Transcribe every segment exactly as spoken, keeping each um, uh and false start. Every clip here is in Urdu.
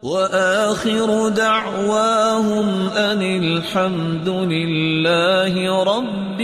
وآخر دعواهم أن الحمد لله رب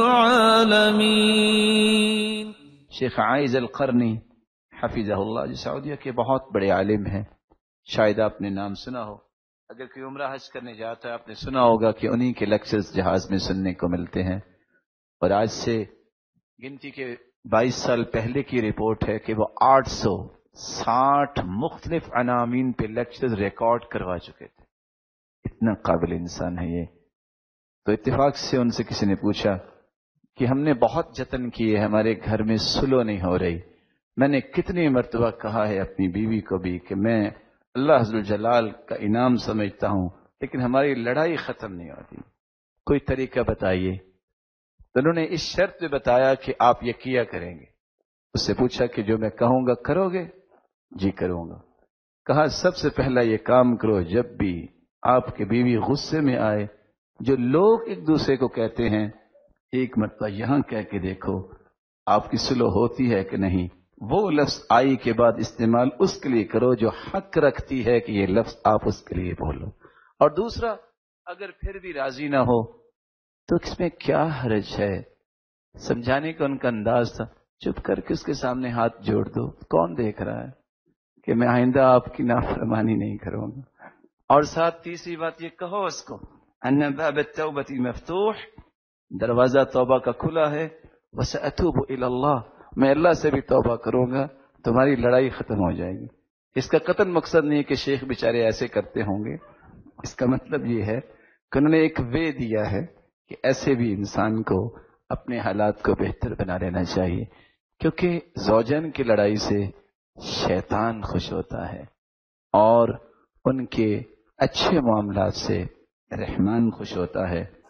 العالمين۔ شیخ عائز القرنی حفظہ اللہ جو سعودیہ کے بہت بڑے عالم ہیں، شاید آپ نے نام سنا ہو، اگر کوئی عمرہ حج کرنے جاتا ہے آپ نے سنا ہوگا کہ انہی کے لیکچرز جہاز میں سننے کو ملتے ہیں۔ اور آج سے گنتی کے بائیس سال پہلے کی رپورٹ ہے کہ وہ آٹھ سو ساٹھ مختلف عناوین پہ لیکچرز ریکارڈ کروا چکے تھے۔ اتنا قابل انسان ہے یہ۔ تو اتفاق سے ان سے کسی نے پوچھا کہ ہم نے بہت جتن کیے، ہمارے گھر میں سلو نہیں ہو رہی، میں نے کتنی مرتبہ کہا ہے اپنی بیوی کو بھی کہ میں اللہ عز وجلال کا انعام سمجھتا ہوں، لیکن ہماری لڑائی ختم نہیں ہوتی، کوئی طریقہ بتائیے۔ تو انہوں نے اس شرط پہ بتایا کہ آپ یہ کیا کریں گے۔ اس سے پوچھا کہ جو میں کہوں گا کرو گے؟ جی کروں گا۔ کہا سب سے پہلا یہ کام کرو، جب بھی آپ کے بیوی غصے میں آئے، جو لوگ ایک دوسرے کو کہتے ہیں، ایک مرتبہ یہاں کہہ کے دیکھو آپ کی سلو ہوتی ہے کہ نہیں۔ وہ لفظ آئی کے بعد استعمال اس کے لیے کرو جو حق رکھتی ہے کہ یہ لفظ آپ اس کے لیے بولو۔ اور دوسرا، اگر پھر بھی راضی نہ ہو تو اس میں کیا حرج ہے؟ سمجھانے کا ان کا انداز تھا، چپ کر کے اس کے سامنے ہاتھ جوڑ دو، کون دیکھ رہا ہے کہ میں آئندہ آپ کی نافرمانی نہیں کروں گا۔ اور ساتھ تیسری بات یہ کہو اس کو، ان باب التوبۃ مفتوح، دروازہ توبہ کا کھلا ہے، وسأتوب الی اللہ، میں اللہ سے بھی توبہ کروں گا، تمہاری لڑائی ختم ہو جائے گی۔ اس کا قطعاً مقصد نہیں ہے کہ شیخ بیچارے ایسے کرتے ہوں گے، اس کا مطلب یہ ہے کہ انہوں نے ایک وے دیا ہے کہ ایسے بھی انسان کو اپنے حالات کو بہتر بنا لینا چاہیے، کیونکہ زوجین کی لڑائی سے شیطان خوش ہوتا ہے اور ان کے اچھے معاملات سے رحمان خوش ہوتا ہے۔